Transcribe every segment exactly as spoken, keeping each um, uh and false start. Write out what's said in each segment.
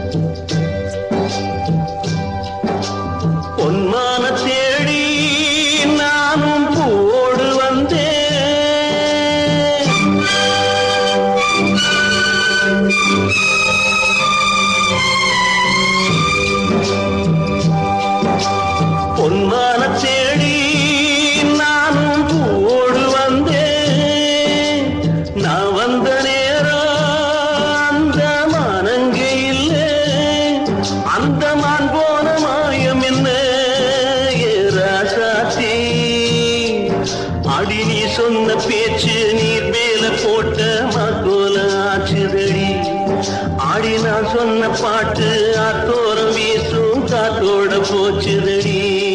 பொன்மான தேடி நானும் பூவோடு வந்தேன். பொன்மான தேடி நானும் பூவோடு வந்தேன். நான் வந்த நேரம் அந்த மானங்க இல்லை. அந்த மான் போன மாயம் என்ன ஏராசாத்தி. அடி நீ சொன்ன பேச்சு நீர் மேல போட்ட மாக்கோல ஆச்சுதடி. ஆடி நான் சொன்ன பாட்டு ஆத்தோரம் வீசும் காத்தோட போச்சுதடி.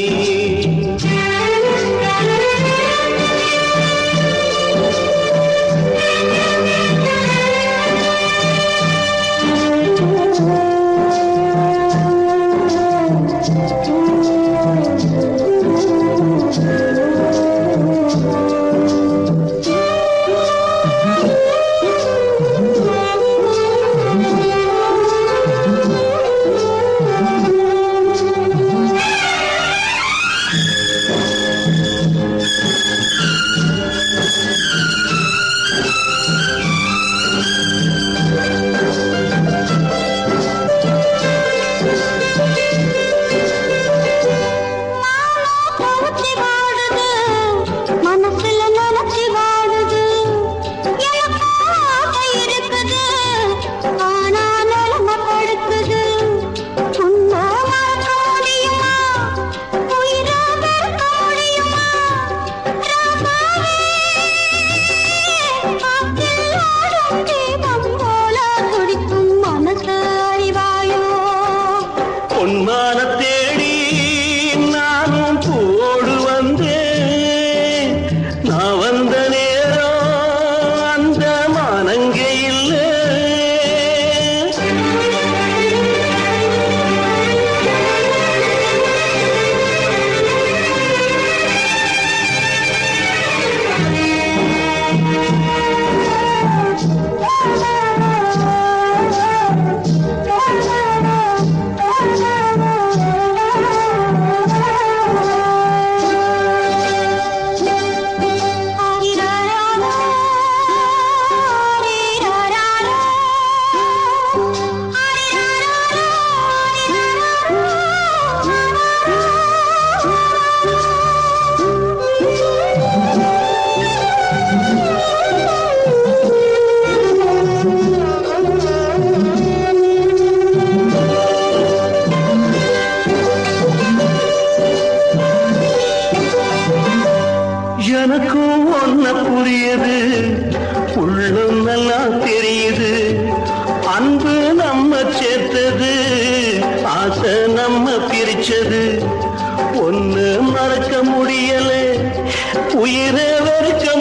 பொன்மான தேடி நானும் பூவோடு வந்தேன். நான் வந்த நேரம் அந்த மானங்க இல்லை. எனக்கும் ஒன்ன புரியுது, உள்ளம் நல்லா தெரியுது. அன்பு நம்ம சேர்த்தது, ஆசை நம்ம பிரிச்சது. ஒண்ணு மறக்க முடியல, உயிரை வெறுக்க